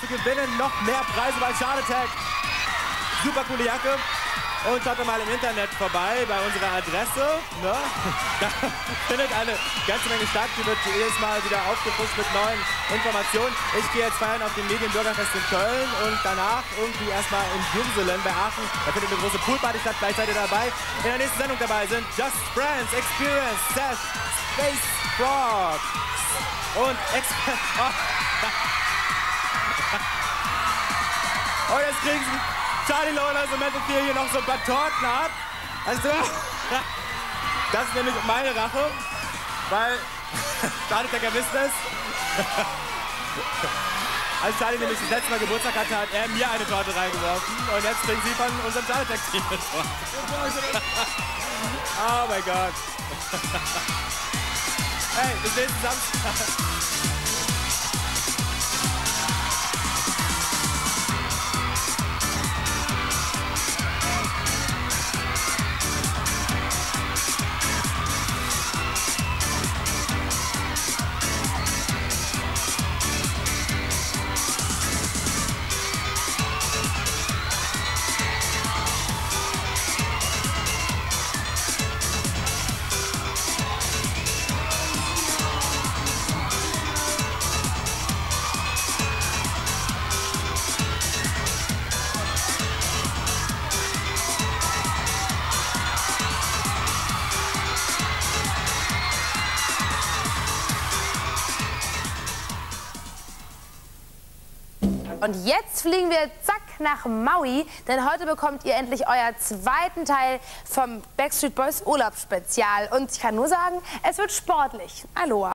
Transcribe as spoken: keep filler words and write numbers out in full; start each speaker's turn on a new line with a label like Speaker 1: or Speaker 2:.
Speaker 1: zu gewinnen. Noch mehr Preise bei Shard Attack. Super coole Jacke. Und schaut doch mal im Internet vorbei bei unserer Adresse. Ne? Da findet eine ganze Menge statt. Die wird jedes Mal wieder aufgefrischt mit neuen Informationen. Ich gehe jetzt feiern auf dem Medienbürgerfest in Köln und danach irgendwie erstmal in Jerusalem bei Aachen. Da findet eine große Poolparty statt. Vielleicht seid ihr dabei. In der nächsten Sendung dabei sind Just Friends, Experience, Seth, Space Frog und Expert. Oh. Und jetzt kriegen sie Charlie Lola, so Metal Gear hier noch so ein paar Torten ab. Also, das ist nämlich meine Rache, weil Shard Attack wisst es. Als Charlie nämlich das letzte Mal Geburtstag hatte, hat er mir eine Torte reingeworfen. Und jetzt kriegen sie von unserem Shard Attack Team eine Torte. Oh mein Gott. Hey, bis nächsten Samstag.
Speaker 2: Und jetzt fliegen wir zack nach Maui, denn heute bekommt ihr endlich euer zweiten Teil vom Backstreet Boys Urlaubsspezial. Und ich kann nur sagen, es wird sportlich. Aloha.